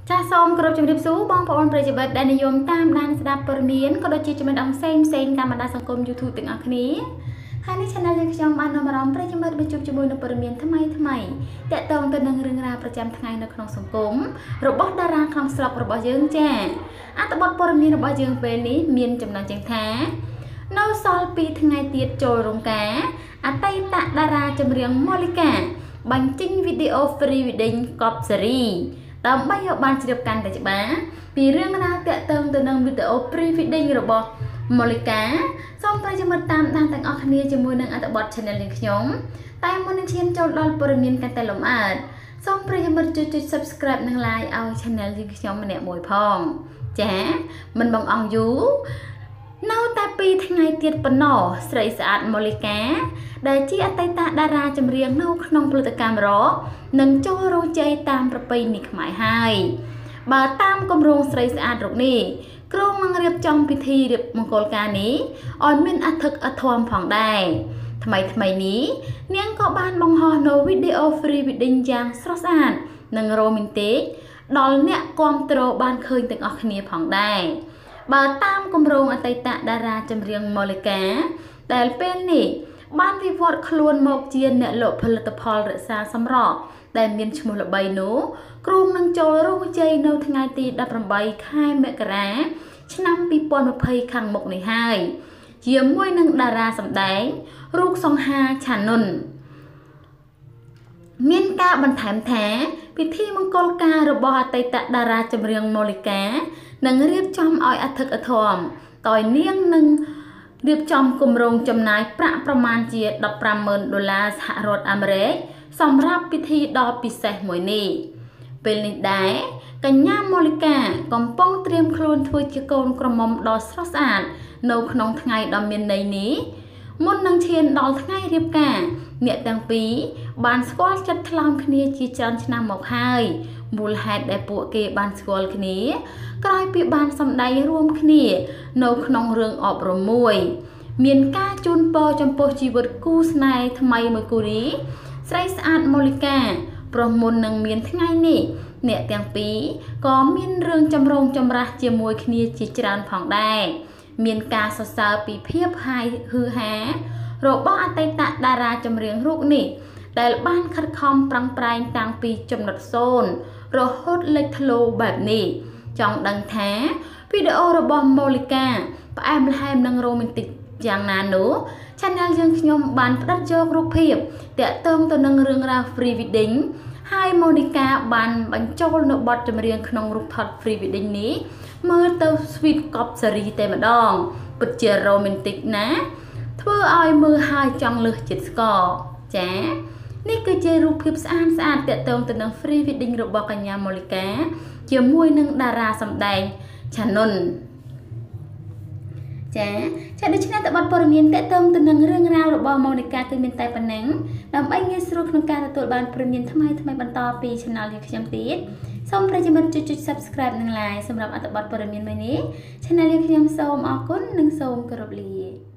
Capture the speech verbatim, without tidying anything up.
ចាសូមគោរពជំរាបសួរបងប្អូនប្រិយមិត្តដែលនិយមតាមដានស្ដាប់ព័ត៌មានក៏ដូចជាចំណេះដឹងផ្សេងផ្សេងតាមបណ្ដាសង្គម YouTube ទាំងអស់គ្នាហើយនេះ Channel យើងខ្ញុំបាននាំអារម្មណ៍ប្រិយមិត្តបញ្ជុំជាមួយនឹងព័ត៌មានថ្មីថ្មីតាក់ទងទៅនឹងរឿងរ៉ាវប្រចាំថ្ងៃនៅក្នុងសង្គមរបស់តារាក្នុងស្រុករបស់យើងចាអត្ថបទព័ត៌មានរបស់យើងពេលនេះមានចំណងជើងថានៅសល់ពីថ្ងៃទៀតចូលរោងការអតីតតារាចម្រៀងម៉ូលីកាបញ្ចេញវីដេអូ Free Wedding កប់សេរីដើម្បីឲ្យបានជ្រាបកាន់តែច្បាស់ពីរឿងរ៉ាវតាក់ទងទៅនឹងវីដេអូ Free Wedding របស់ម៉ូលីកាសូមប្រិយមិត្តតាមដានទាំងអស់គ្នាជាមួយនឹងអត្ថបទ Channel យើងខ្ញុំតែមុននឹងឈានចូលដល់ព័ត៌មានកាន់តែលម្អិតសូមប្រិយមិត្តជួយចុច Subscribe និង Like ឲ្យ Channel យើងខ្ញុំម្នាក់មួយផងចាមិនបងអង្គយូរនៅតែពីថ្ងៃទៀតប៉ុណ្ណោះស្រីស្អាតម៉ូលីកាដែលជាអតីតតារាចម្រៀងនៅក្នុងផលិតកម្មរកនឹងចូលរោងជ័យតាមប្រពៃណីខ្មែរហើយបើតាមគម្រោងស្រីស្អាតរូបនេះក្រុងនឹងរៀបចំពិធីរៀបមង្គលការនេះឲ្យមានអធិកអធមផងដែរថ្មីថ្មីនេះនាងក៏បានបង្ហោះនៅវីដេអូ Free Wedding យ៉ាងស្រស់ស្អាតនិងរ៉ូមែនទិកដល់អ្នកគាំទ្របានឃើញទាំងអស់គ្នាផងដែរបើតាមគម្រោងអតីតតារាចម្រៀងម៉ូលីកាដែលពេលនេះបានវិវត្តខ្លួនមកជាអ្នកលក់ផលិតផលរក្សាសម្រស់ដែលមានឈ្មោះល្បីនោះក្រុងនឹងចូលរោងជ័យនៅថ្ងៃទីដប់ប្រាំបីខែមករាឆ្នាំពីរពាន់ម្ភៃខាងមុខនេះហើយជាមួយនឹងតារាសម្ដែងរូបសង្ហាឆានុនមានការបន្ថែមថាពិធីមង្គលការរបស់អតីតតារាចម្រៀងម៉ូលីកានឹងរៀបចំឲ្យអធិកអធមតើនាងនឹងរៀបចំគម្រោងចំណាយប្រាក់ប្រមាណជាដប់ប្រាំម៉ឺនដុល្លារសហរដ្ឋអាមេរិកសម្រាប់ពិធីដ៏ពិសេសមួយនេះពេលនេះដែរកញ្ញាម៉ូលីកាកំពុងត្រៀមខ្លួនធ្វើជាកូនក្រមុំដ៏ស្រស់ស្អាតនៅក្នុងថ្ងៃដ៏មានន័យនេះមុននឹងឈានដល់ថ្ងៃរៀបការអ្នកទាំងពីរបានស្គាល់ចិត្តថ្លើមគ្នាជាច្រើនឆ្នាំមកហើយមូលហេតុដែលពួកគេបានស្គាល់គ្នាក្រោយពីបានសម្ដែងរួមគ្នានៅក្នុងរឿងអប់រំមួយមានការជូនពរចំពោះជីវិតគូស្នេហ៍ថ្មីមួយគូនេះស្រីស្អាតម៉ូលីកាព្រោះមុននឹងមានថ្ងៃនេះអ្នកទាំងពីរក៏មានរឿងចម្រូងចម្រាសជាមួយគ្នាជាច្រើនផងដែរមានការសរសើរពីភាពហាយហឺហារបស់អតីតតារាចម្រៀងរូបនេះដែលបានខិតខំប្រឹងប្រែងតាំងពីចំណុចសូន្យរហូតលេចធ្លោបែបនេះចង់ដឹងថាវីដេអូរបស់ម៉ូលីកាផ្អែមល្ហែមនិងរ៉ូមែនទិកយ៉ាងណានោះ Channel យើងខ្ញុំបានផ្ដិតយករូបភាពតាក់ទងទៅនឹងរឿងរ៉ាវ Free Wedding ហើយម៉ូនីកាបានបញ្ចូលនៅបទចម្រៀងក្នុងរូបថត Free Wedding នេះមើលទៅ Sweet កប់សេរីតែម្ដងពិតជារ៉ូមែនទិកណាធ្វើឲ្យមើលហើយចង់លើសចិត្តស្គាល់ចានេះគឺជារូបភាពស្អាតស្អាតតាក់ទងទៅនឹង Free Wedding របស់កញ្ញាម៉ូលីកាជាមួយនឹងតារាសម្ដែងឆានុនចាចាដូច្នេះតបព័ត៌មានតាក់ទងទៅនឹងរឿងរ៉ាវរបស់ម៉ូនីកាគឺមានតែប៉ុណ្ណឹងដើម្បីងាយស្រួលក្នុងការទទួលបានព័ត៌មានថ្មីថ្មីបន្តពី Channel យើងខ្ញុំទៀតសូមប្រិយមិត្តចុច Subscribe និង Like សម្រាប់អត្ថបទព័ត៌មានមួយនេះ Channel យើងខ្ញុំសូមអរគុណនិងសូមគោរពលា